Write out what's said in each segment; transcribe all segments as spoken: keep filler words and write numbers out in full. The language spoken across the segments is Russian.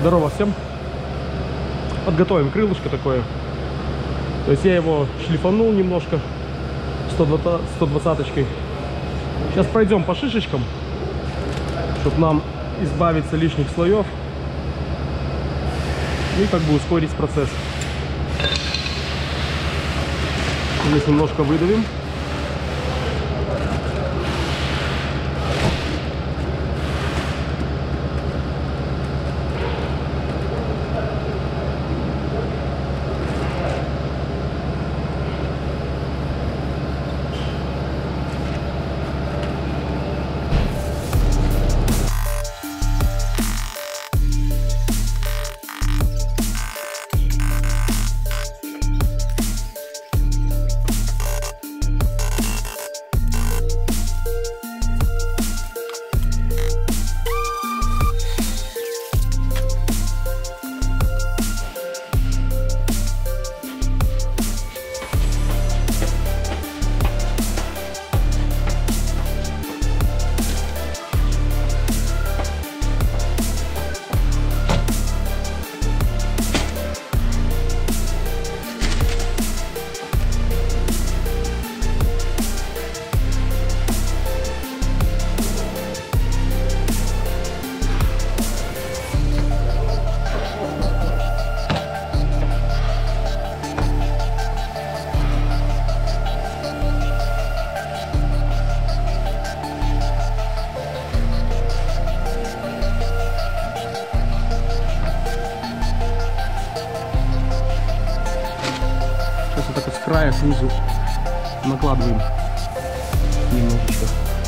Здорово всем. Подготовим крылышко такое. То есть я его шлифанул немножко сто двадцаточкой. Сейчас пройдем по шишечкам, чтобы нам избавиться лишних слоев и как бы ускорить процесс. Здесь немножко выдавим. Так вот с края снизу накладываем немножечко.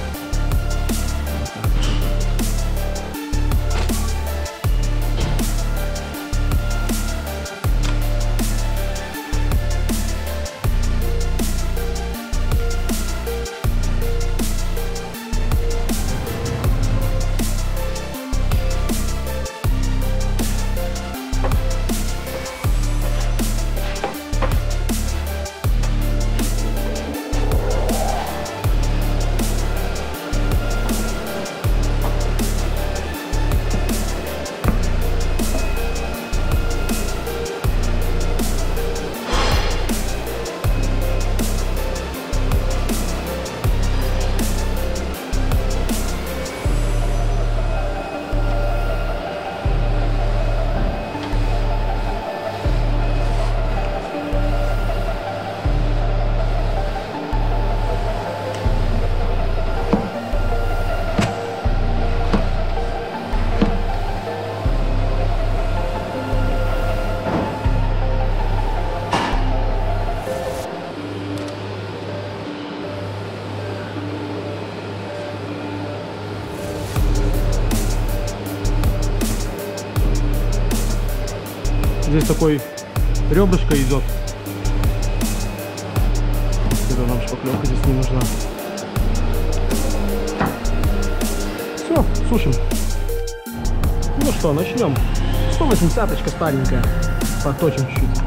Здесь такой ребрышко идет. Это нам шпаклевка здесь не нужна. Все, сушим. Ну что, начнем. сто восьмидесяточка старенькая. Поточим чуть-чуть.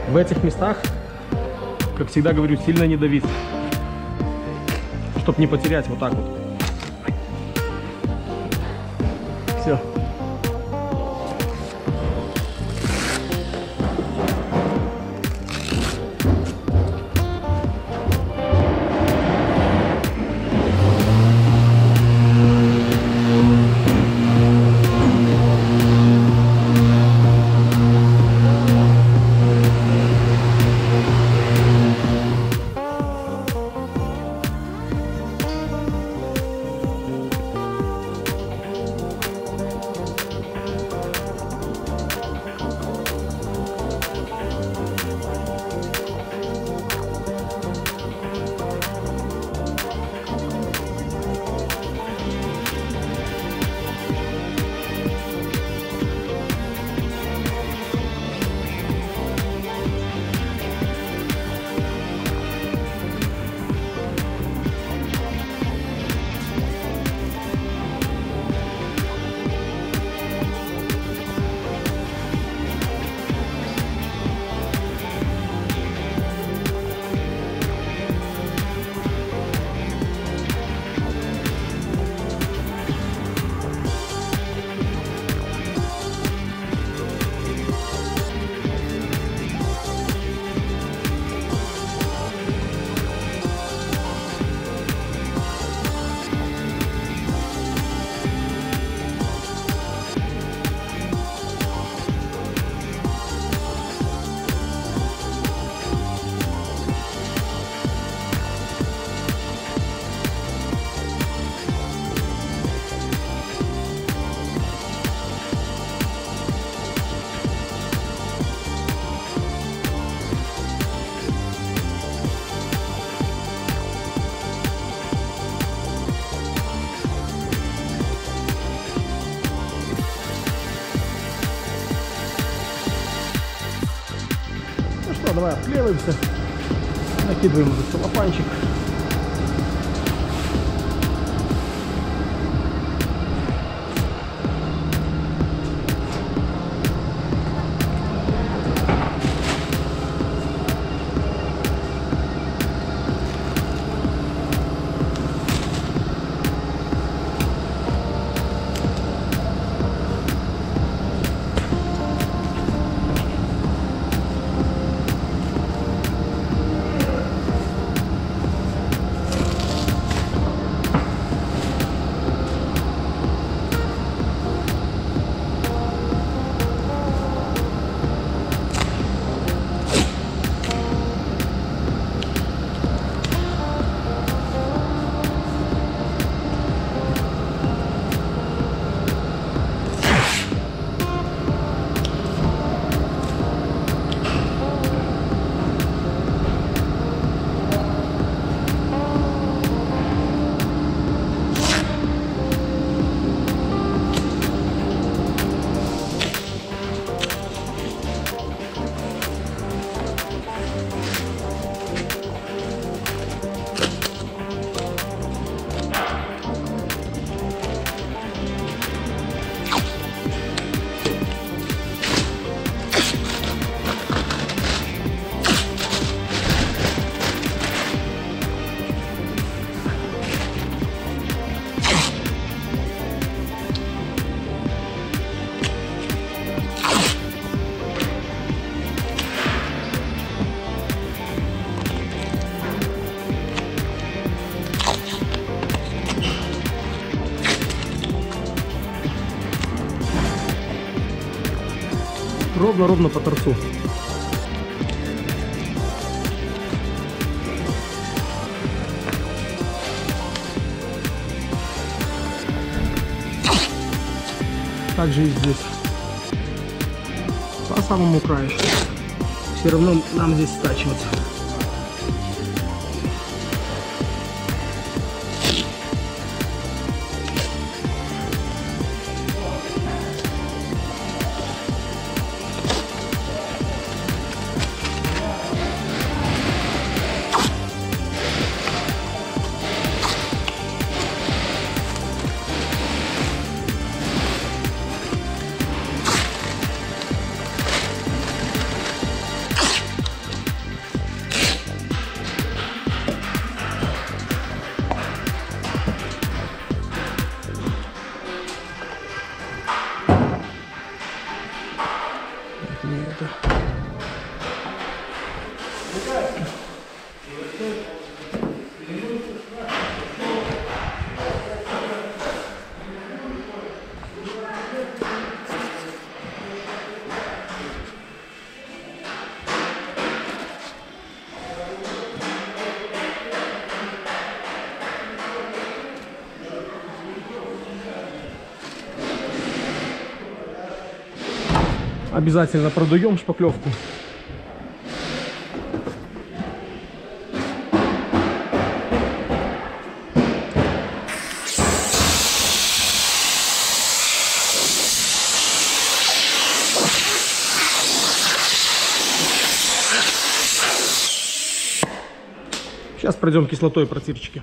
В этих местах, как всегда говорю, сильно не давить, чтобы не потерять. Вот так вот. Все. Давай отклеиваемся, накидываем уже целлофанчик. Ровно-ровно по торцу. Также и здесь. По самому краю. Все равно нам здесь стачиваться. Не это. Обязательно продуем шпаклевку. Сейчас пройдем кислотой протирчики.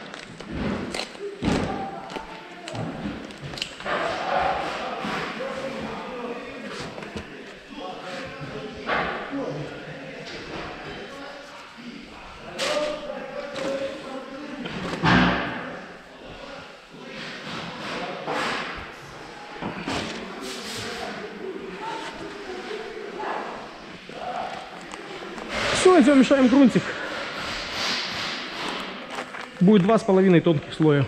Все, идем, мешаем грунтик. Будет два с половиной тонких слоя.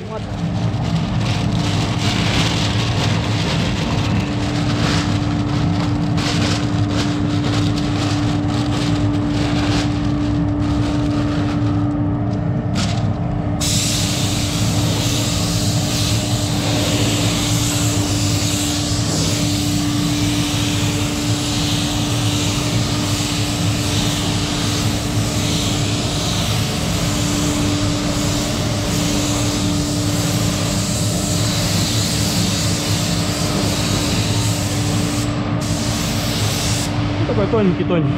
Такой тоненький-тоненький.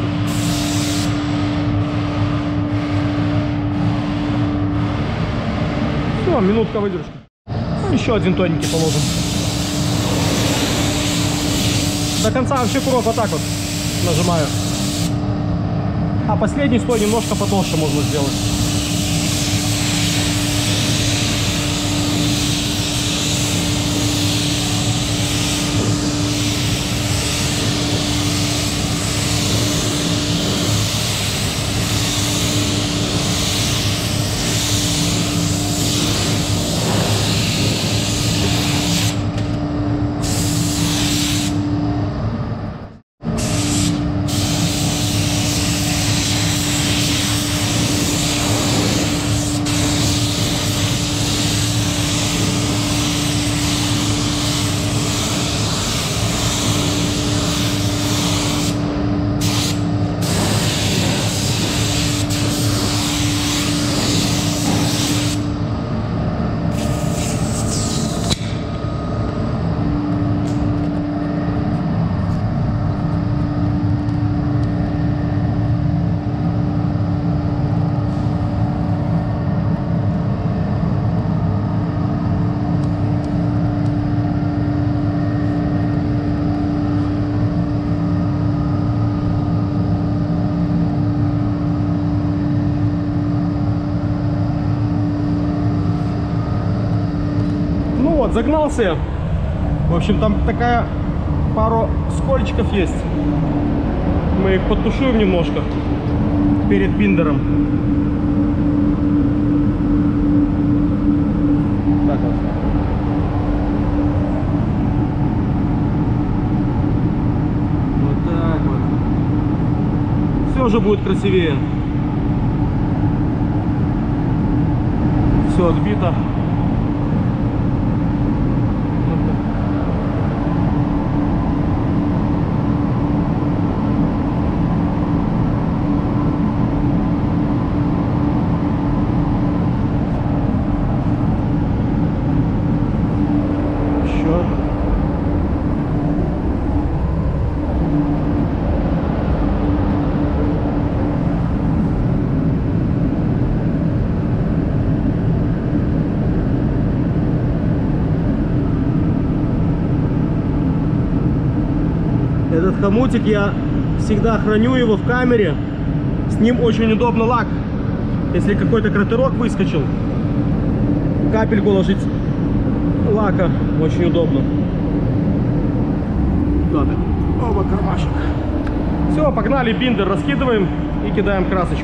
Все, минутка выдержки. Еще один тоненький положим. До конца вообще курок вот так вот нажимаю. А последний слой немножко потолще можно сделать. Вот, загнался я. В общем, там такая пару скольчиков есть. Мы их подтушуем немножко перед биндером. Так вот. Вот так вот. Все же будет красивее. Все отбито. Этот хомутик я всегда храню его в камере. С ним очень удобно лак. Если какой-то кратерок выскочил, капельку ложить лака очень удобно. Куда-то. Оба, кармашек. Все, погнали, биндер раскидываем и кидаем красочку.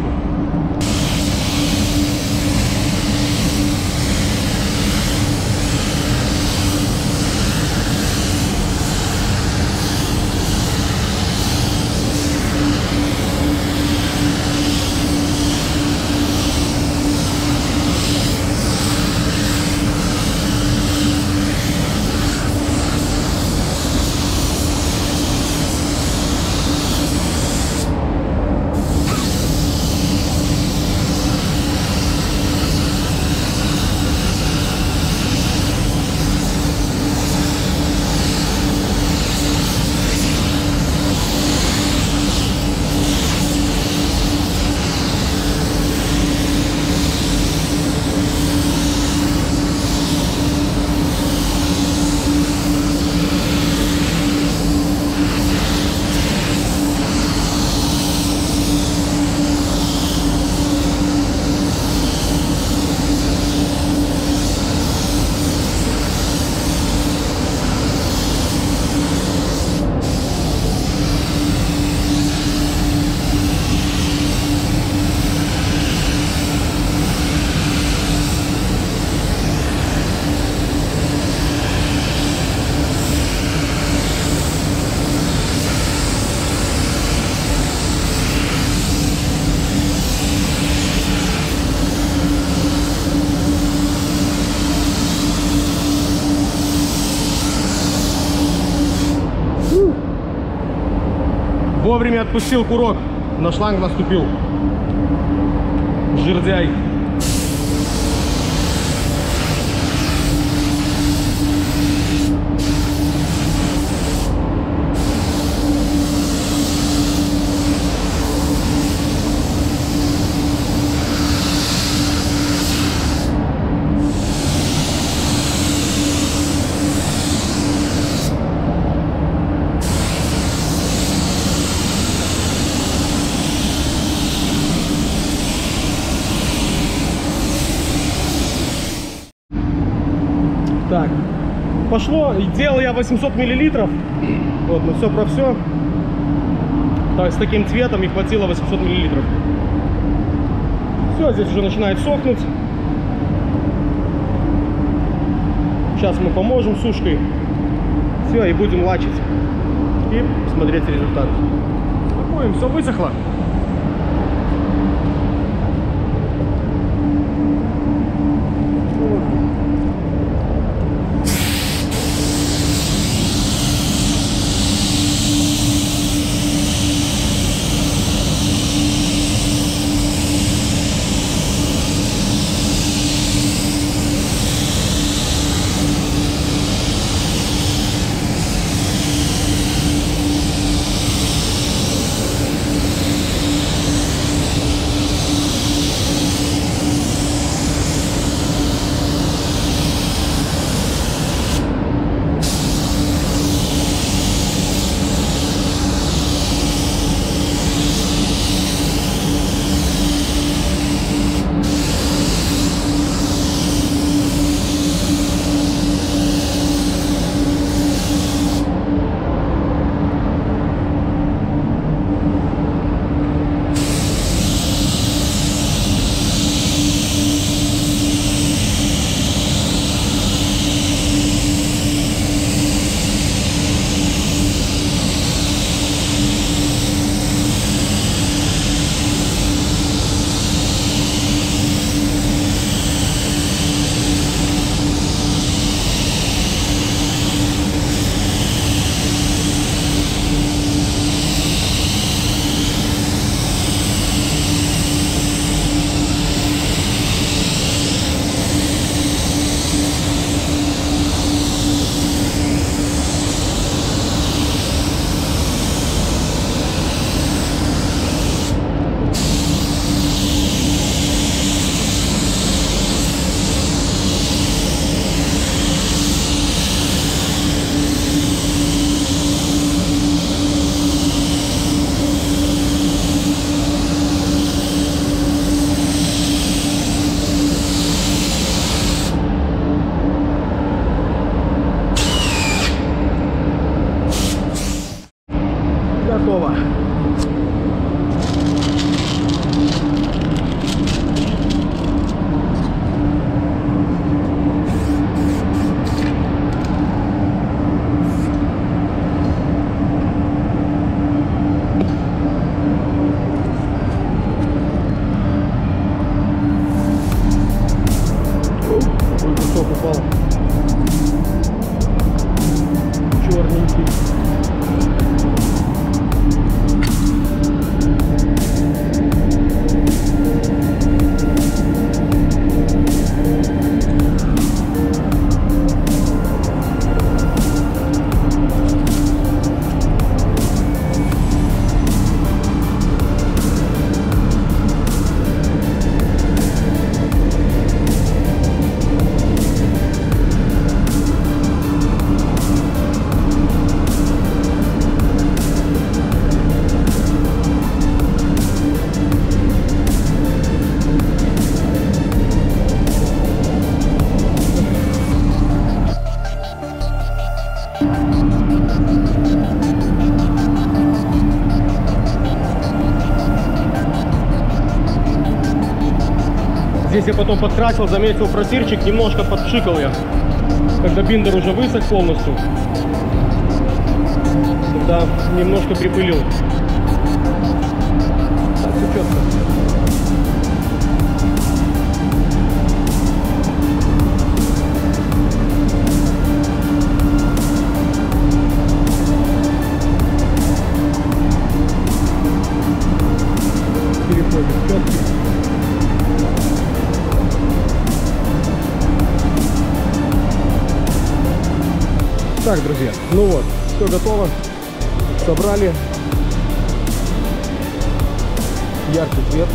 Вовремя отпустил курок, на шланг наступил. Жердяй. Так, пошло, делал я восемьсот миллилитров, вот, ну все про все, так, с таким цветом и хватило восемьсот миллилитров. Все, здесь уже начинает сохнуть. Сейчас мы поможем сушкой, все, и будем лачить и смотреть результат. Спокойно, все высохло. Готово. Какой кусок упал. Черненький. Здесь я потом подкрасил, заметил просирчик, немножко подпшикал я. Когда биндер уже высох полностью, тогда немножко припылил. Так, все четко. Переходит четкий. Так, друзья, ну вот, все готово. Собрали. Яркий цвет.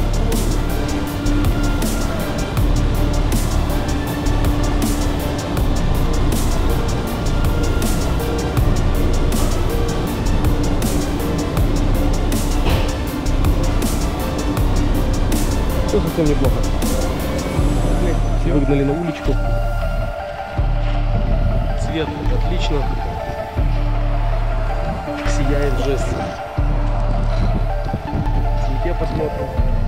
Все совсем неплохо. Все выгнали на уличку. Цвет отлично. Сияет жест. Цвете посмотрим.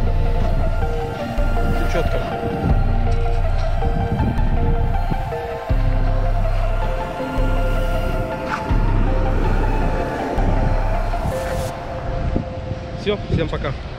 Все четко. Все, всем пока.